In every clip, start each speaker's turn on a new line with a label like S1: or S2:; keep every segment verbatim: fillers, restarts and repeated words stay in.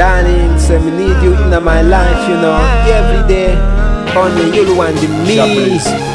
S1: darling, say me need you in my life, you know, every day. Only you want me.
S2: Shablizy.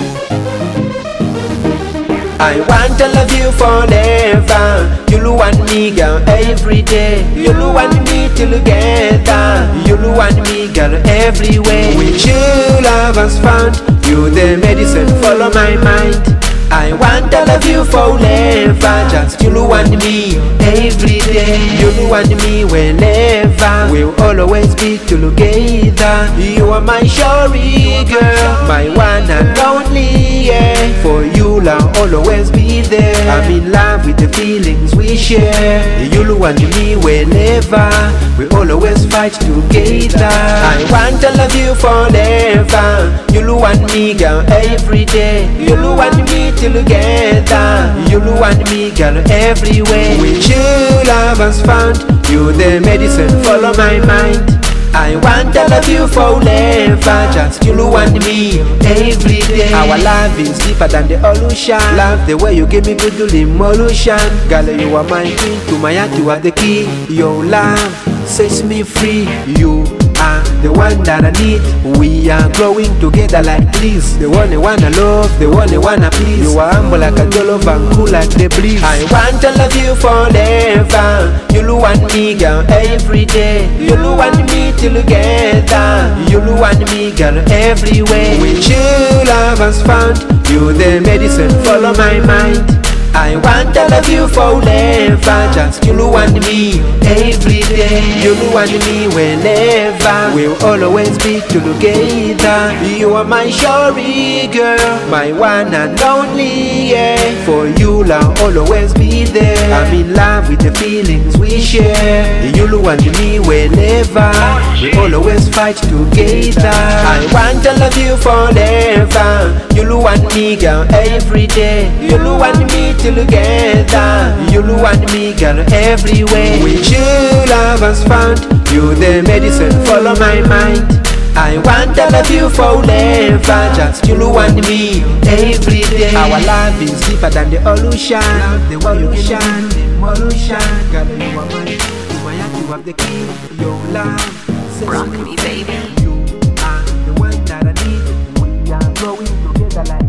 S1: I want to love you forever. You want me, girl, every day. You want me together. You want me, girl, everywhere. With you, love has found. You the medicine, follow my mind. I want to love you forever. Just you want me every day. You want me whenever. We'll always be together. You are my shorty girl, my one and only, yeah. For you I'll always be there. I'm in love with the feelings we share. You want me whenever. We always fight together. I want to love you forever. You want me, girl, every day. You want me together. You want me, girl, everywhere. With you love has found. You the medicine, follow my mind. I want to love you forever. Just you want me every day. Our love is deeper than the ocean. Love the way you give me good emotion. Girl, you are my queen. To my heart you are the key. Your love sets me free. You are the one that I need. We are growing together like trees. The one I wanna love, the one I wanna please. You are humble like a jollof and cool like the breeze. I want to love you forever. You want me, girl, every day. You want me together. You want me, girl, everywhere. With you love has found. You the medicine, follow my mind. I want to love you forever. Just you want me every day. You want me whenever. We'll always be together. You are my shorty girl, my one and only, yeah. For you I'll always be there. I'm in love with the feelings we share. You want me whenever. We always fight together. I want to love you forever. You want me, girl, every day. You want me together. You want me, girl, everywhere. With you love has found. You the medicine, follow my mind. I want to love you forever. Just you want me every day. Our love is deeper than the ocean. Love the way you shine, the emotion. Girl, you are mine. To my heart you have the key. Your love
S3: Rock me, baby.
S1: You are the one that I need. We are growing together like